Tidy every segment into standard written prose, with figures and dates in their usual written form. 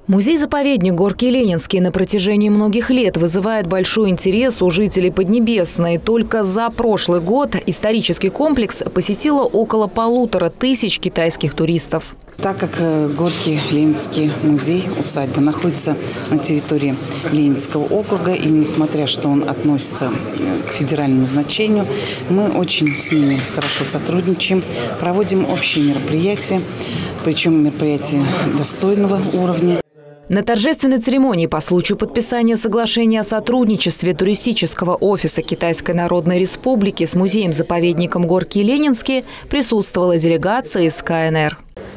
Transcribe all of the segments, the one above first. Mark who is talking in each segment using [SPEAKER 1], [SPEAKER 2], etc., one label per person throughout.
[SPEAKER 1] Музей-заповедник Горки Ленинские на протяжении многих лет вызывает большой интерес у жителей Поднебесной. Только за прошлый год исторический комплекс посетило около 1500 китайских туристов.
[SPEAKER 2] Так как Горки Ленинский музей, усадьба, находится на территории Ленинского округа, и несмотря что он относится к федеральному значению, мы очень с ними хорошо сотрудничаем, проводим общие мероприятия, причем мероприятия достойного уровня.
[SPEAKER 1] На торжественной церемонии по случаю подписания соглашения о сотрудничестве туристического офиса Китайской Народной Республики с музеем-заповедником Горки Ленинские присутствовала делегация из КНР.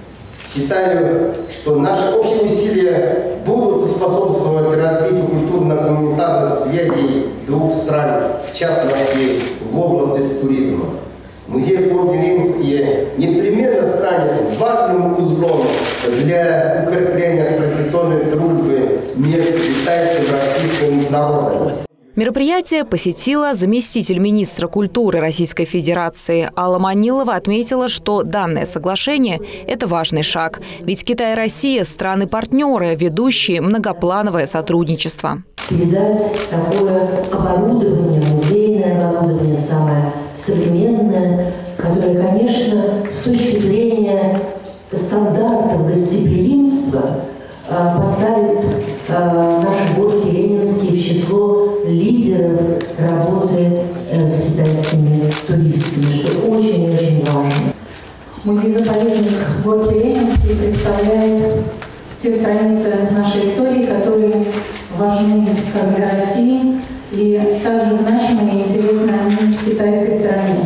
[SPEAKER 3] Считаю, что наши общие усилия будут способствовать развитию культурно-гуманитарных связей двух стран, в частности, в области туризма. Музей Горки Ленинские непременно станет важным узлом для укрепления традиционной дружбы между китайским и российским народом.
[SPEAKER 1] Мероприятие посетила заместитель министра культуры Российской Федерации Алла Манилова. Отметила, что данное соглашение – это важный шаг. Ведь Китай и Россия – страны-партнеры, ведущие многоплановое сотрудничество.
[SPEAKER 4] Передать такое оборудование, музейное оборудование, самое современное, которое, конечно, с точки зрения стандартов гостеприимства поставит наши Горки Ленинские в число лидеров работы с китайскими туристами, что очень-очень важно.
[SPEAKER 5] Музей-заповедник Горки Ленинские представляет те страницы нашей истории, которые важны как для России и также значимы и интересны они китайской стороне.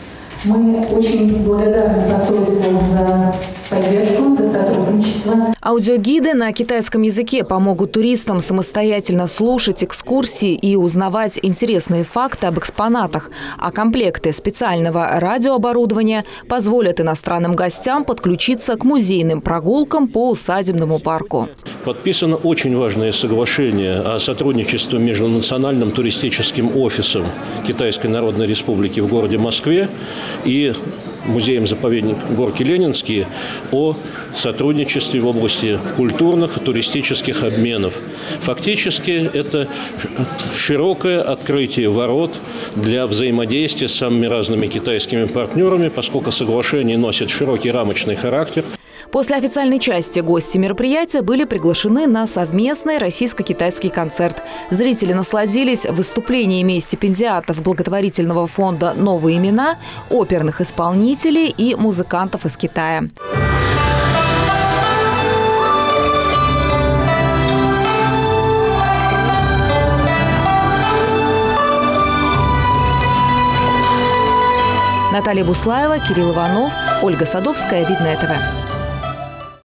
[SPEAKER 5] Мы очень благодарны посольству за поддержку, за сотрудничество.
[SPEAKER 1] Аудиогиды на китайском языке помогут туристам самостоятельно слушать экскурсии и узнавать интересные факты об экспонатах. А комплекты специального радиооборудования позволят иностранным гостям подключиться к музейным прогулкам по усадебному парку.
[SPEAKER 6] Подписано очень важное соглашение о сотрудничестве между Национальным туристическим офисом Китайской Народной Республики в городе Москве и музеем-заповедник Горки Ленинские о сотрудничестве в области культурных и туристических обменов. Фактически это широкое открытие ворот для взаимодействия с самыми разными китайскими партнерами, поскольку соглашение носит широкий рамочный характер.
[SPEAKER 1] После официальной части гости мероприятия были приглашены на совместный российско-китайский концерт. Зрители насладились выступлениями стипендиатов благотворительного фонда «Новые имена», оперных исполнителей и музыкантов из Китая. Наталья Буслаева, Кирилл Иванов, Ольга Садовская, Видное ТВ.